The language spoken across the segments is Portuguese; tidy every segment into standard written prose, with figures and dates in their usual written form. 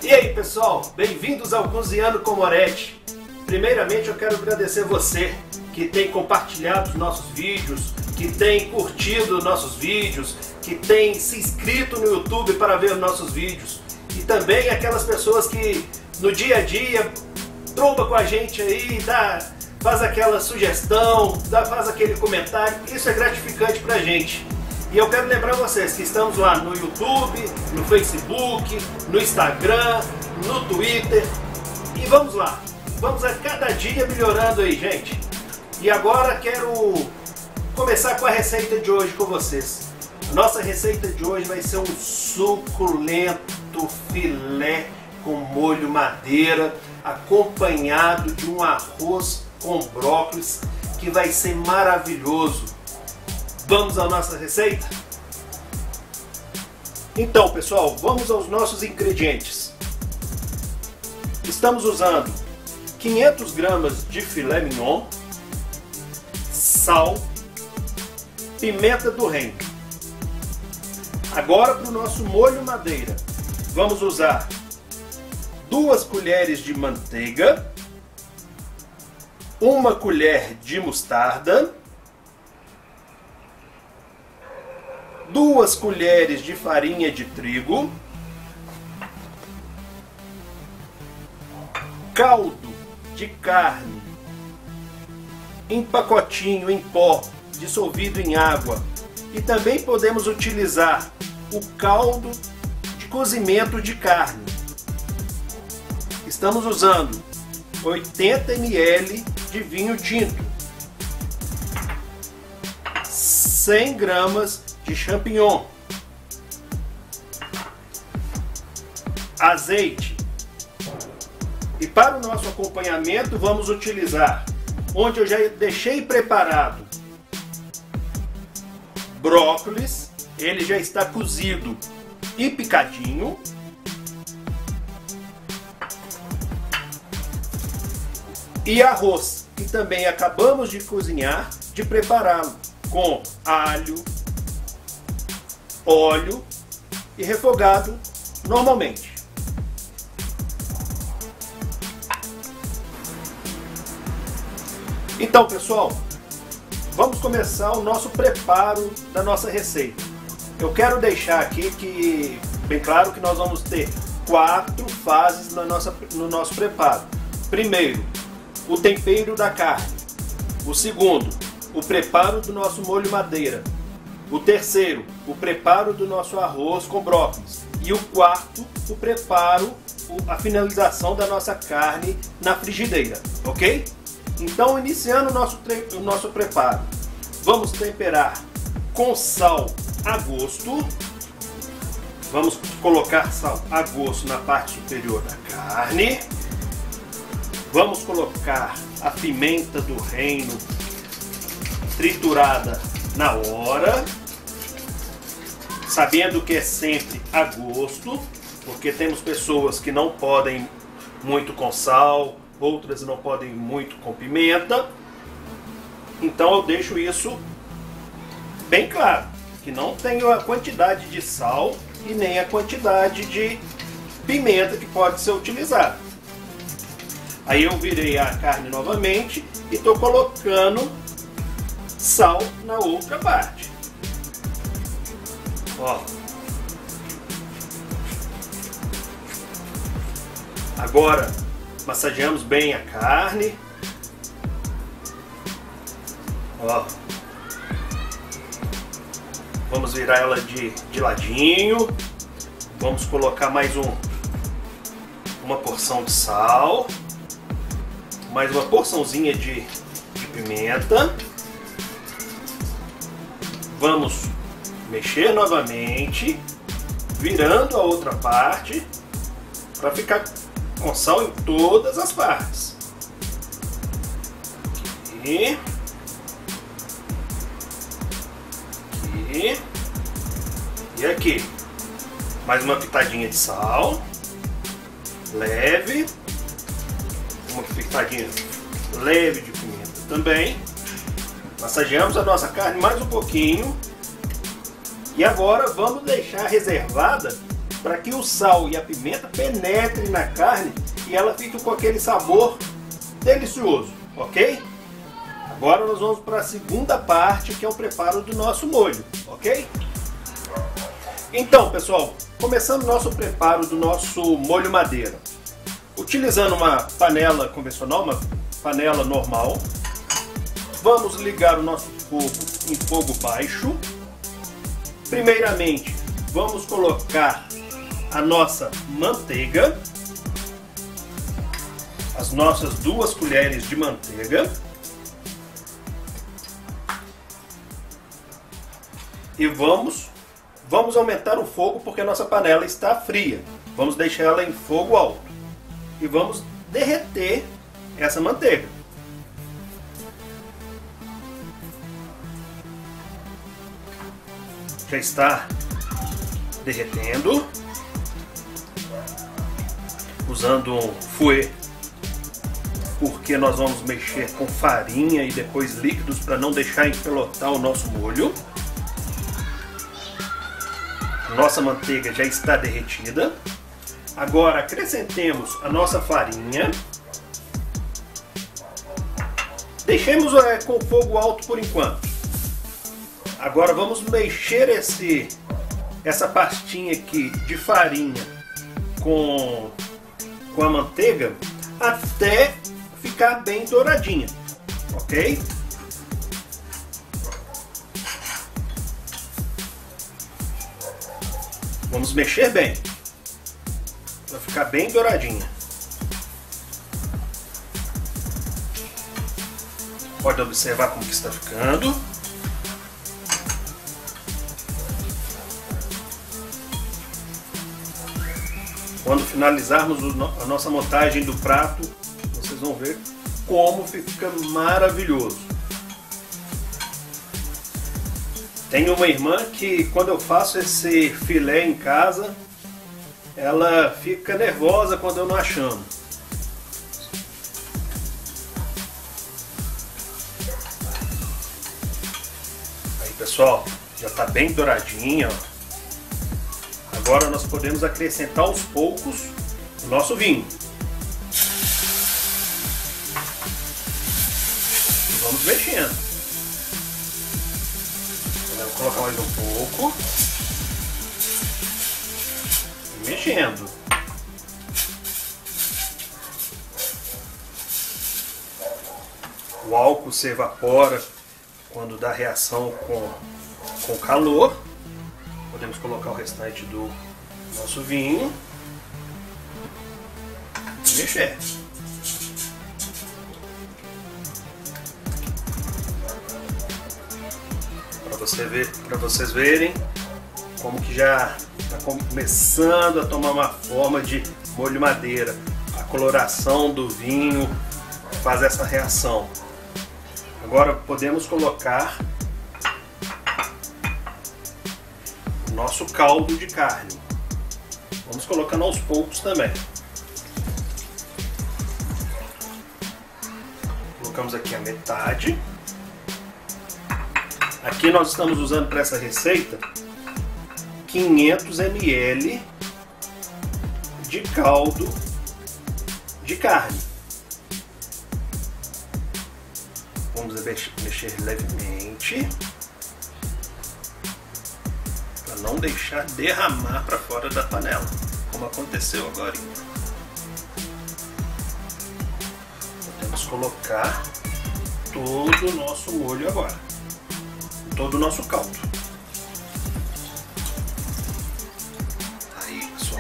E aí pessoal, bem-vindos ao Cozinhando com Moretti. Primeiramente eu quero agradecer você que tem compartilhado os nossos vídeos, que tem curtido nossos vídeos, que tem se inscrito no YouTube para ver os nossos vídeos. E também aquelas pessoas que no dia a dia tromba com a gente aí, faz aquela sugestão, faz aquele comentário. Isso é gratificante pra gente. E eu quero lembrar vocês que estamos lá no YouTube, no Facebook, no Instagram, no Twitter. E vamos lá, vamos a cada dia melhorando aí, gente. E agora quero começar com a receita de hoje com vocês. Nossa receita de hoje vai ser um suculento filé com molho madeira, acompanhado de um arroz com brócolis, que vai ser maravilhoso. Vamos à nossa receita? Então pessoal, vamos aos nossos ingredientes. Estamos usando 500 gramas de filé mignon, sal, pimenta do reino. Agora para o nosso molho madeira, vamos usar 2 colheres de manteiga, 1 colher de mostarda, 2 colheres de farinha de trigo, caldo de carne em pacotinho, em pó, dissolvido em água. E também podemos utilizar o caldo de cozimento de carne. Estamos usando 80 ml de vinho tinto, 100 gramas de champignon, azeite. E para o nosso acompanhamento vamos utilizar, onde eu já deixei preparado, brócolis, ele já está cozido e picadinho. E arroz, que também acabamos de cozinhar, de prepará-lo com alho, óleo e refogado normalmente. Então pessoal, vamos começar o nosso preparo da nossa receita. Eu quero deixar aqui que bem claro que nós vamos ter 4 fases no nosso preparo. Primeiro, o tempero da carne. O segundo, o preparo do nosso molho madeira. O terceiro, o preparo do nosso arroz com brócolis. E o quarto, o preparo, a finalização da nossa carne na frigideira, ok? Então, iniciando o nosso preparo, vamos temperar com sal a gosto. Vamos colocar sal a gosto na parte superior da carne. Vamos colocar a pimenta do reino triturada na hora, sabendo que é sempre a gosto, porque temos pessoas que não podem muito com sal, outras não podem muito com pimenta. Então eu deixo isso bem claro, que não tenho a quantidade de sal e nem a quantidade de pimenta que pode ser utilizada. Aí eu virei a carne novamente e estou colocando sal na outra parte. Ó. Agora massageamos bem a carne. Ó. Vamos virar ela de ladinho. Vamos colocar mais uma porção de sal. Mais uma porçãozinha de pimenta. Vamos mexer novamente, virando a outra parte, para ficar com sal em todas as partes. Aqui. Aqui. E aqui. Mais uma pitadinha de sal. Leve. Uma pitadinha leve de pimenta também. Massageamos a nossa carne mais um pouquinho. E agora vamos deixar reservada para que o sal e a pimenta penetrem na carne e ela fique com aquele sabor delicioso, ok? Agora nós vamos para a segunda parte, que é o preparo do nosso molho, ok? Então, pessoal, começando o nosso preparo do nosso molho madeira. Utilizando uma panela convencional, uma panela normal, vamos ligar o nosso fogo em fogo baixo. Primeiramente, vamos colocar a nossa manteiga, as nossas 2 colheres de manteiga. E vamos aumentar o fogo porque a nossa panela está fria. Vamos deixar ela em fogo alto. E vamos derreter essa manteiga. Já está derretendo. Usando um fouet, porque nós vamos mexer com farinha e depois líquidos para não deixar empelotar o nosso molho. Nossa manteiga já está derretida. Agora acrescentemos a nossa farinha. Deixemos com fogo alto por enquanto. Agora vamos mexer essa pastinha aqui de farinha com a manteiga até ficar bem douradinha, ok? Vamos mexer bem, para ficar bem douradinha. Pode observar como que está ficando. Quando finalizarmos a nossa montagem do prato, vocês vão ver como fica maravilhoso. Tenho uma irmã que quando eu faço esse filé em casa, ela fica nervosa quando eu não a chamo. Aí pessoal, já está bem douradinha, ó. Agora nós podemos acrescentar aos poucos o nosso vinho. E vamos mexendo. Vamos colocar mais um pouco. E mexendo. O álcool se evapora quando dá reação com calor. Podemos colocar o restante do nosso vinho e mexer. Para vocês verem como que já está começando a tomar uma forma de molho madeira. A coloração do vinho faz essa reação. Agora podemos colocar nosso caldo de carne. Vamos colocando aos poucos também. Colocamos aqui a metade. Aqui nós estamos usando para essa receita 500 ml de caldo de carne. Vamos mexer levemente, não deixar derramar para fora da panela, como aconteceu agora. Podemos colocar todo o nosso molho agora, todo o nosso caldo. Aí, pessoal.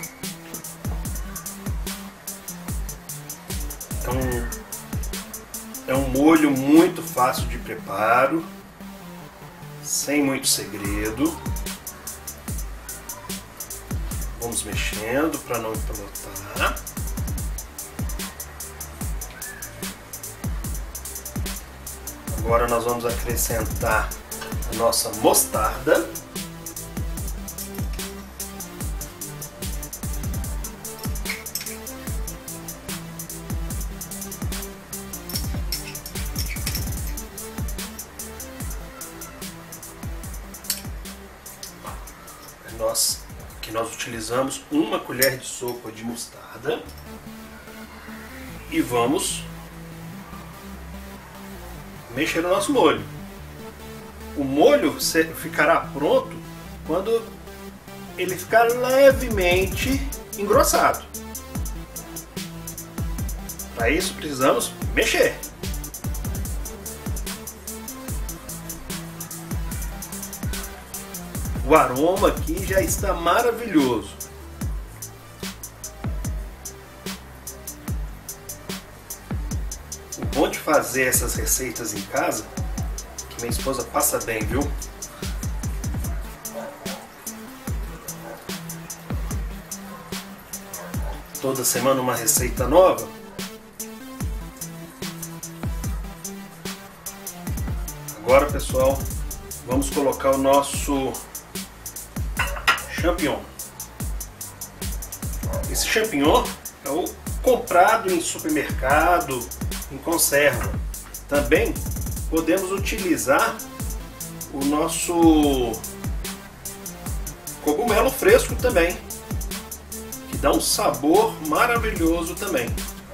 Então, é um molho muito fácil de preparo, sem muito segredo. Vamos mexendo para não empelotar. Agora nós vamos acrescentar a nossa mostarda. nós utilizamos uma colher de sopa de mostarda e vamos mexer no nosso molho. O molho ficará pronto quando ele ficar levemente engrossado. Para isso precisamos mexer. O aroma aqui já está maravilhoso. O bom de fazer essas receitas em casa é que minha esposa passa bem, viu? Toda semana uma receita nova. Agora, pessoal, vamos colocar o nosso champignon. Esse champignon é o comprado em supermercado, em conserva. Também podemos utilizar o nosso cogumelo fresco também, que dá um sabor maravilhoso também.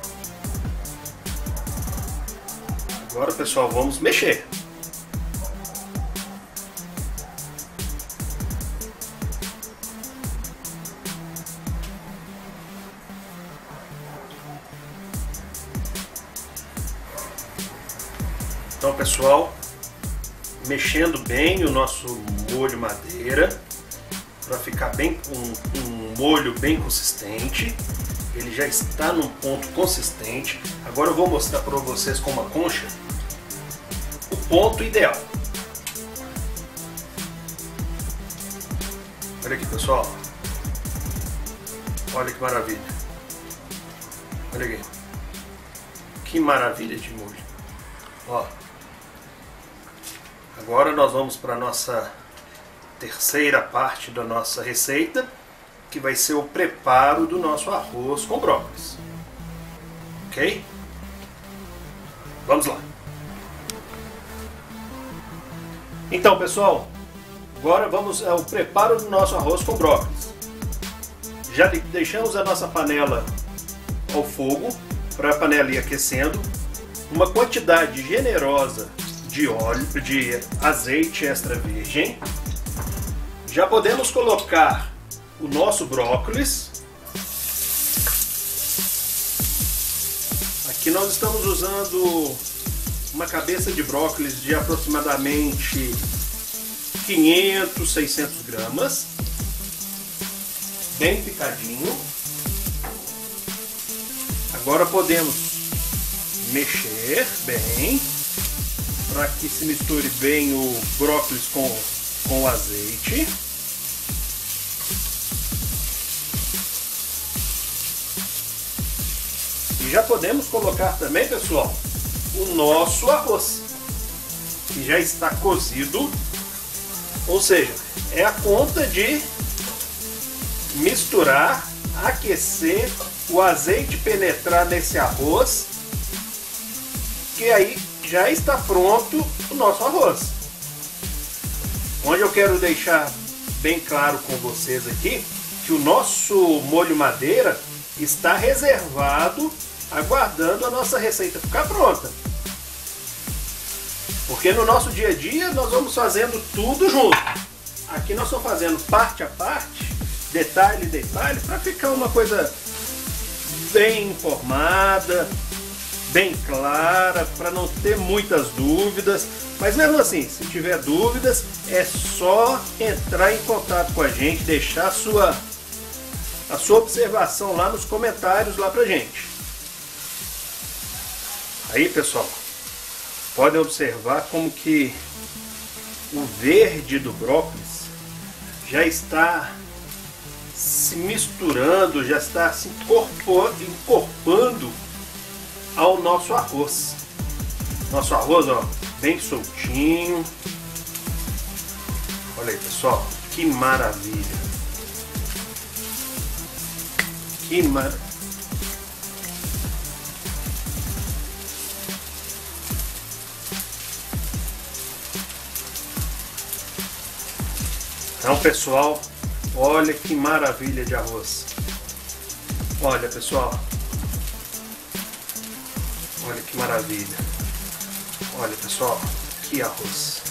Agora, pessoal, vamos mexer. Então, pessoal, mexendo bem o nosso molho madeira para ficar bem um molho bem consistente. Ele já está num ponto consistente. Agora eu vou mostrar para vocês com uma concha o ponto ideal. Olha aqui, pessoal. Olha que maravilha. Olha aqui. Que maravilha de molho. Ó. Agora nós vamos para a nossa terceira parte da nossa receita, que vai ser o preparo do nosso arroz com brócolis. Ok? Vamos lá. Então, pessoal, agora vamos ao preparo do nosso arroz com brócolis. Já deixamos a nossa panela ao fogo, para a panela ir aquecendo. Uma quantidade generosa de óleo, de azeite extra virgem. Já podemos colocar o nosso brócolis. Aqui nós estamos usando uma cabeça de brócolis de aproximadamente 500, 600 gramas, bem picadinho. Agora podemos mexer bem para que se misture bem o brócolis com o azeite. E já podemos colocar também, pessoal, o nosso arroz, que já está cozido, ou seja, é a conta de misturar, aquecer, o azeite penetrar nesse arroz, que aí já está pronto o nosso arroz. Onde eu quero deixar bem claro com vocês aqui que o nosso molho madeira está reservado, aguardando a nossa receita ficar pronta. Porque no nosso dia a dia nós vamos fazendo tudo junto. Aqui nós estamos fazendo parte a parte, detalhe a detalhe, para ficar uma coisa bem informada, bem clara, para não ter muitas dúvidas. Mas mesmo assim, se tiver dúvidas, é só entrar em contato com a gente, deixar a sua observação lá nos comentários lá pra gente. Aí, pessoal, podem observar como que o verde do brócolis já está se misturando, já está se encorpando ao nosso arroz. Nosso arroz, ó, bem soltinho. Olha aí, pessoal, que maravilha. Que maravilha. Então, pessoal, Olha que maravilha de arroz. Olha, pessoal. Olha que maravilha. Olha, pessoal, que arroz.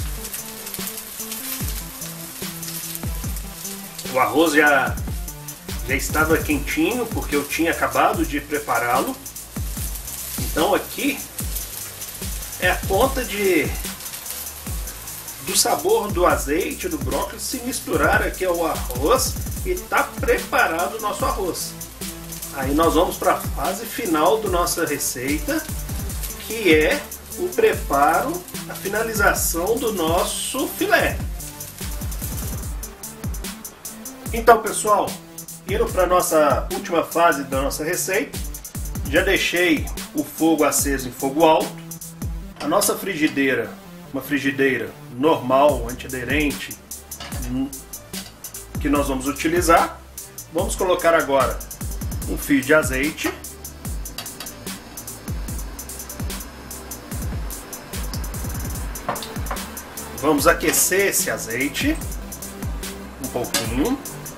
O arroz já estava quentinho porque eu tinha acabado de prepará-lo. Então aqui é a conta do sabor do azeite, do brócolis se misturar aqui ao arroz e tá preparado o nosso arroz. Aí nós vamos para a fase final da nossa receita, que é o preparo, a finalização do nosso filé. Então, pessoal, indo para a nossa última fase da nossa receita, já deixei o fogo aceso em fogo alto. A nossa frigideira, uma frigideira normal, antiaderente, que nós vamos utilizar. Vamos colocar agora um fio de azeite. Vamos aquecer esse azeite um pouquinho.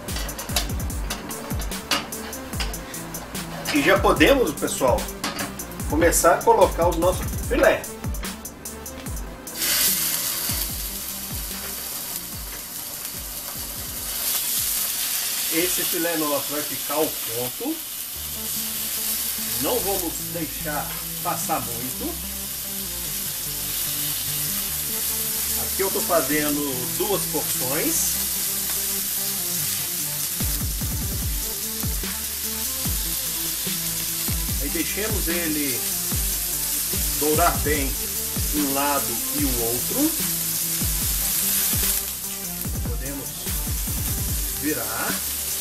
E já podemos, pessoal, começar a colocar o nosso filé. Esse filé nosso vai ficar ao ponto. Não vamos deixar passar muito. Aqui eu estou fazendo 2 porções. Aí deixemos ele dourar bem um lado e o outro. Podemos virar.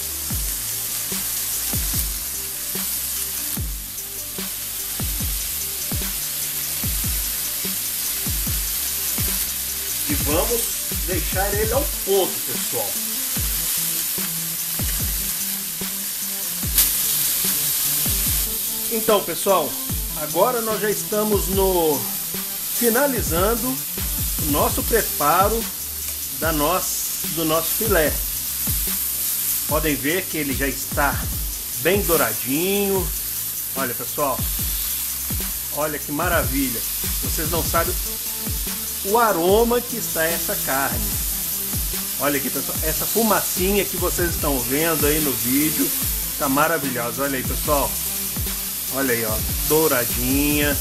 E vamos deixar ele ao ponto, pessoal. Então, pessoal, agora nós já estamos finalizando o nosso preparo do nosso filé. Podem ver que ele já está bem douradinho. Olha, pessoal, olha que maravilha. Vocês não sabem o aroma que está essa carne. Olha aqui, pessoal, essa fumacinha que vocês estão vendo aí no vídeo está maravilhosa. Olha aí, pessoal, olha aí, ó, douradinha,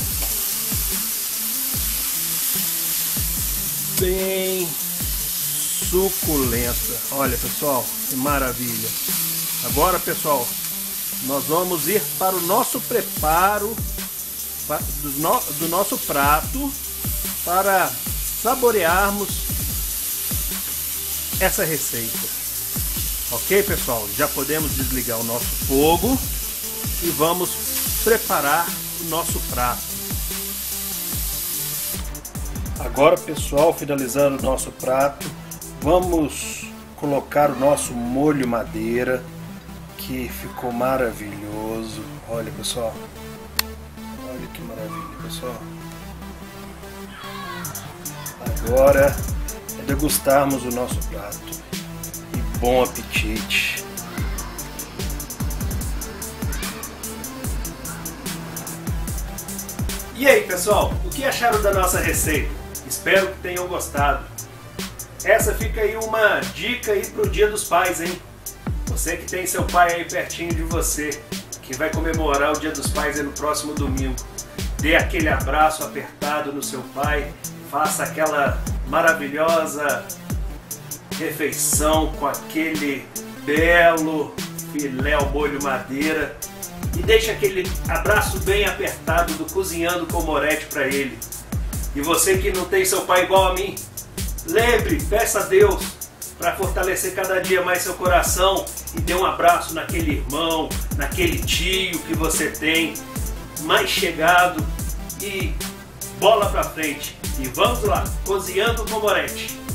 bem suculenta. Olha, pessoal, que maravilha. Agora, pessoal, nós vamos ir para o nosso preparo do nosso prato para saborearmos essa receita. Ok, pessoal? Já podemos desligar o nosso fogo e vamos preparar o nosso prato. Agora, pessoal, finalizando o nosso prato, vamos colocar o nosso molho madeira, que ficou maravilhoso. Olha, pessoal, olha que maravilha, pessoal. Agora é degustarmos o nosso prato. E bom apetite! E aí, pessoal, o que acharam da nossa receita? Espero que tenham gostado. Essa fica aí uma dica aí pro Dia dos Pais, hein? Você que tem seu pai aí pertinho de você, que vai comemorar o Dia dos Pais aí no próximo domingo. Dê aquele abraço apertado no seu pai. Faça aquela maravilhosa refeição com aquele belo filé ao molho madeira e deixe aquele abraço bem apertado do Cozinhando com Moretti para ele. E você que não tem seu pai igual a mim, lembre, peça a Deus para fortalecer cada dia mais seu coração e dê um abraço naquele irmão, naquele tio que você tem mais chegado e bola para frente. E vamos lá, Cozinhando com Moretti.